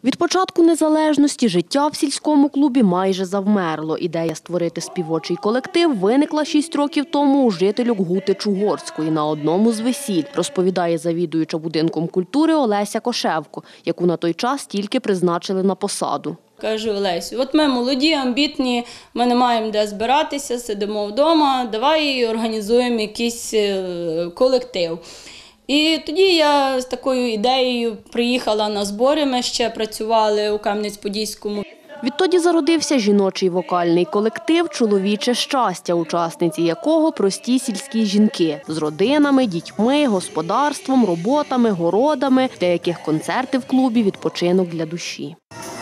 Від початку незалежності життя в сільському клубі майже завмерло. Ідея створити співочий колектив виникла 6 років тому у жительок Гути Чугорської на одному з весіль, розповідає завідуюча будинком культури Олеся Кошевко, яку на той час тільки призначили на посаду. Кажу: Олесю, от ми молоді, амбітні, ми не маємо де збиратися, сидимо вдома, давай організуємо якийсь колектив. І тоді я з такою ідеєю приїхала на збори, ми ще працювали у Кам'янець-Подільському. Відтоді зародився жіночий вокальний колектив «Чоловіче щастя», учасниці якого прості сільські жінки з родинами, дітьми, господарством, роботами, городами, для яких концерти в клубі – відпочинок для душі.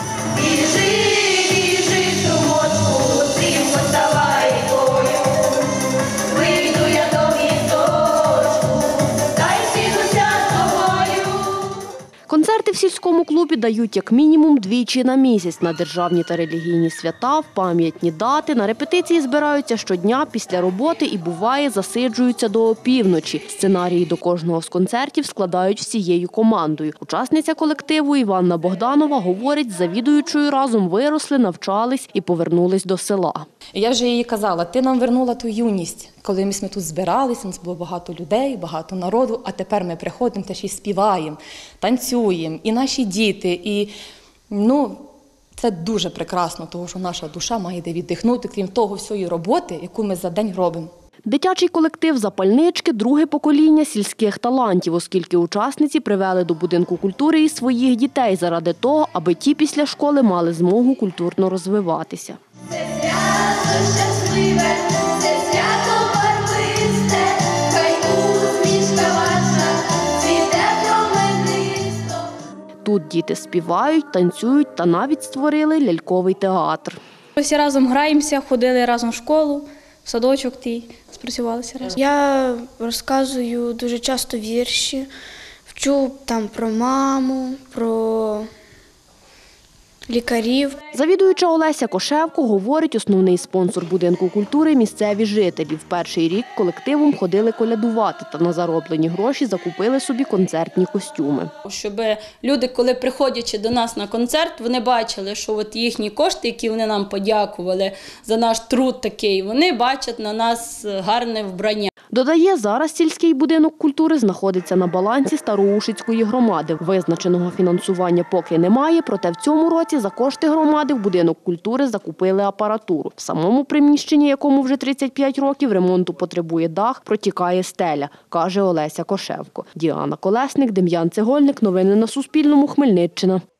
Концерти в сільському клубі дають як мінімум двічі на місяць на державні та релігійні свята, в пам'ятні дати. На репетиції збираються щодня після роботи і, буває, засиджуються до опівночі. Сценарії до кожного з концертів складають всією командою. Учасниця колективу Іванна Богданова говорить, з завідуючою разом виросли, навчались і повернулись до села. Я вже їй казала: ти нам вернула ту юність, коли ми тут збиралися, у нас було багато людей, багато народу, а тепер ми приходимо та ще й співаємо, танцюємо, і наші діти, і це дуже прекрасно, тому що наша душа має де віддихнути, крім того всієї роботи, яку ми за день робимо. Дитячий колектив «Запальнички» – друге покоління сільських талантів, оскільки учасниці привели до будинку культури і своїх дітей заради того, аби ті після школи мали змогу культурно розвиватися. Це свято щасливе, це свято барвисте, хай усмішка ваша цвіте променисто. Тут діти співають, танцюють та навіть створили ляльковий театр. Всі разом граємося, ходили разом в школу, в садочок спрацювалися разом. Я розказую дуже часто вірші, вчу там про маму, про лікарів. Завідуюча Олеся Кошевко говорить, основний спонсор будинку культури – місцеві жителі. В перший рік колективом ходили колядувати та на зароблені гроші закупили собі концертні костюми. Щоб люди, коли приходячи до нас на концерт, вони бачили, що от їхні кошти, які вони нам подякували за наш труд такий, вони бачать на нас гарне вбрання. Додає, зараз сільський будинок культури знаходиться на балансі Староушицької громади. Визначеного фінансування поки немає, проте в цьому році за кошти громади в будинок культури закупили апаратуру. В самому приміщенні, якому вже 35 років, ремонту потребує дах, протікає стеля, каже Олеся Кошевко. Діана Колесник, Дем'ян Цегольник. Новини на Суспільному. Хмельниччина.